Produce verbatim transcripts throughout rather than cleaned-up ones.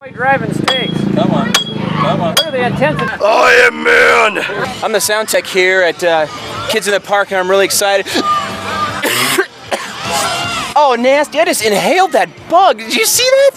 Driving stakes. Come on. Come on. What are the intensity? I am man! I'm the sound tech here at uh, Kids in the Park, and I'm really excited. Oh, nasty. I just inhaled that bug. Did you see that?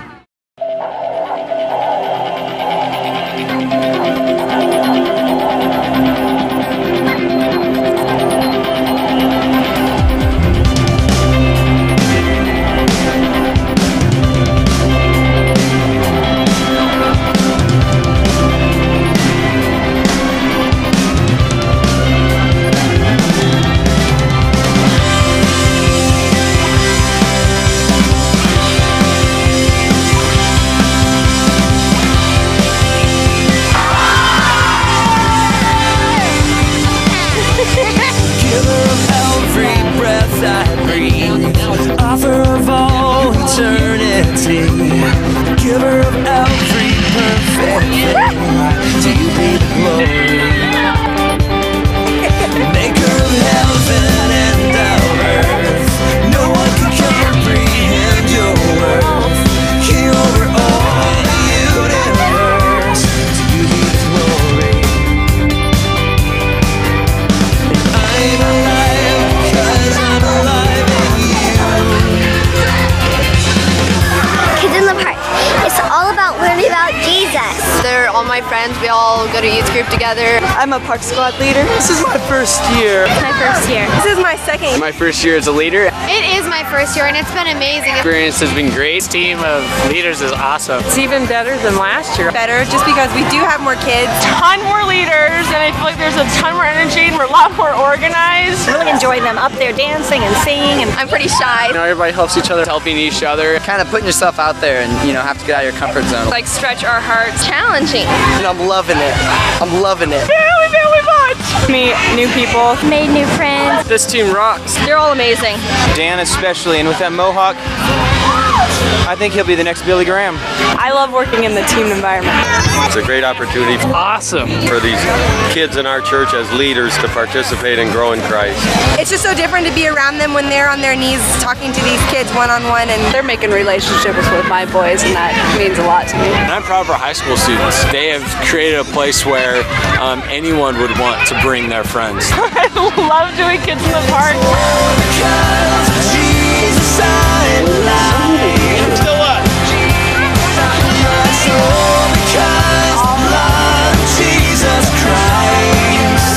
Author of all eternity, giver of every perfect thing, to you be the glory. Maker of heaven and of earth, no one can comprehend your worth. King over all the universe, to you be the glory. I'm alive because I'm alive in you. Kids in the Park. It's all about learning about Jesus. They're all my friends. We all go to youth group together. I'm a park squad leader. This is my first year. It's my first year. This is my second. My first year as a leader. It is my first year and it's been amazing. The experience has been great. This team of leaders is awesome. It's even better than last year. Better just because we do have more kids. Ton more leaders, and I feel like there's a ton more energy and we're a lot more organized. Really enjoy them up there dancing and singing. And I'm pretty shy. You know, everybody helps each other, helping each other. Kind of putting yourself out there and, you know, have to get out of your comfort zone. Like stretch our hearts. Challenging. And I'm loving it. I'm loving it. Really, really much. Meet new people. Made new friends. This team rocks. They're all amazing. Dan especially, and with that mohawk, I think he'll be the next Billy Graham. I love working in the team environment. It's a great opportunity Awesome. for these kids in our church as leaders to participate and grow in Christ. It's just so different to be around them when they're on their knees talking to these kids one-on-one, and They're making relationships with my boys, and that means a lot to me. And I'm proud of our high school students. They have created a place where um, anyone would want to bring their friends. I love doing Kids in the Park. Because of Jesus I'm alive. Still up. So because of love, Jesus Christ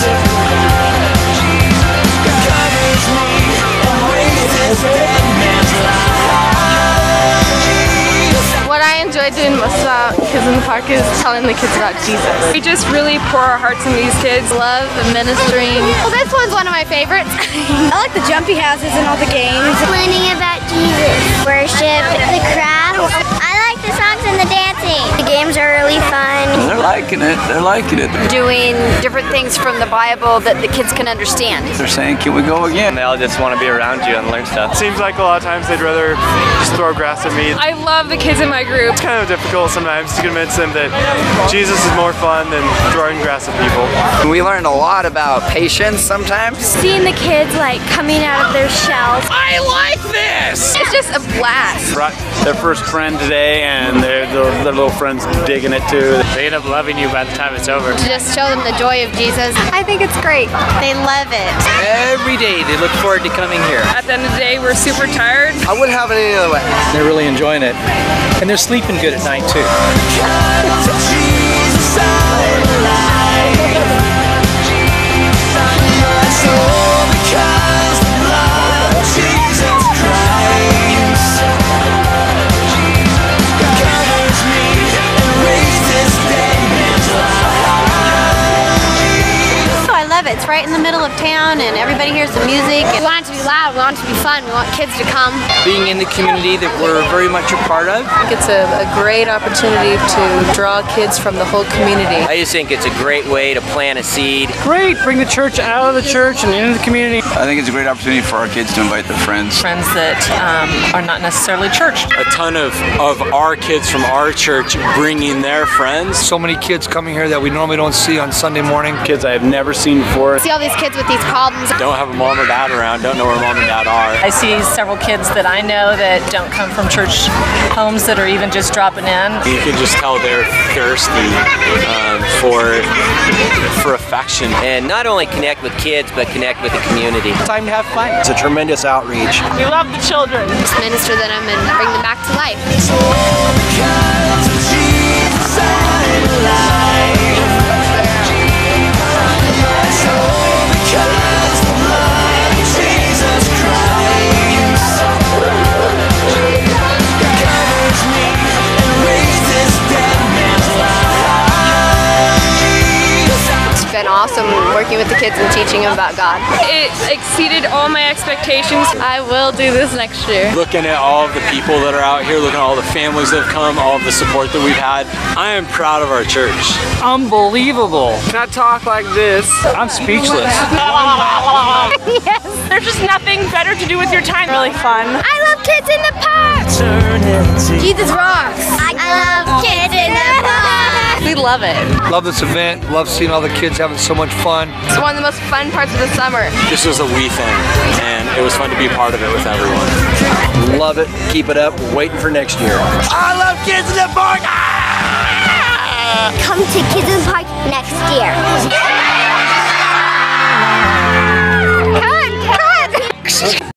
covers me and raises dead man's life. What I enjoy doing most about Kids in the Park is telling the kids about Jesus. We just really pour our hearts into these kids. Love and ministering. Well, this one's one of my favorites. I like the jumpy houses and all the games. Learning about Jesus. Worship, the crafts. I like the songs and the dancing. The games are really fun. They're liking it. They're liking it. Doing different things from the Bible that the kids can understand. They're saying, can we go again? They all just want to be around you and learn stuff. Seems like a lot of times they'd rather just throw grass at me. I love the kids in my group. It's kind of difficult sometimes to convince them that Jesus is more fun than throwing grass at people. We learned a lot about patience sometimes. Seeing the kids like coming out of their shells. I like this! It's just a blast. Brought their first friend today, and their, their, their little friend's digging it too. They end up loving you by the time it's over. To just show them the joy of Jesus. I think it's great. They love it. Every day they look forward to coming here. At the end of the day, we're super tired. I wouldn't have it any other way. They're really enjoying it. And they're sleeping good at night too. Because of Jesus I'm alive. So because of love, Jesus Christ covers me and raises dead man's life. So I love it. It's right in the middle of town and everybody hears the music. We want it to be loud. We want it to be fun. We want kids to come. Being in the community that we're very much a part of. it's a, a great opportunity to draw kids from the whole community. I just think it's a great way to plant a seed. Great, bring the church out of the church and into the community. I think it's a great opportunity for our kids to invite their friends. Friends that um, are not necessarily churched. A ton of, of our kids from our church bringing their friends. So many kids coming here that we normally don't see on Sunday morning. Kids I have never seen before. See all the these kids with these problems. Don't have a mom or dad around, don't know where mom and dad are. I see several kids that I know that don't come from church homes that are even just dropping in. You can just tell they're thirsty um, for for affection. And not only connect with kids, but connect with the community. Time to have fun. It's a tremendous outreach. We love the children. Just minister to them and bring them back to life. Been awesome working with the kids and teaching them about God. It exceeded all my expectations. I will do this next year. Looking at all of the people that are out here, looking at all the families that have come, all of the support that we've had, I am proud of our church. Unbelievable. Can I talk like this? I'm speechless. Yes, there's just nothing better to do with your time. Really fun. I love kids in the park. Jesus rocks. I love kids in the park. We love it. Love this event. Love seeing all the kids having so much fun. It's one of the most fun parts of the summer. This was a we thing, and it was fun to be a part of it with everyone. Love it. Keep it up. We're waiting for next year. I love kids in the park. Come to Kids in the Park next year.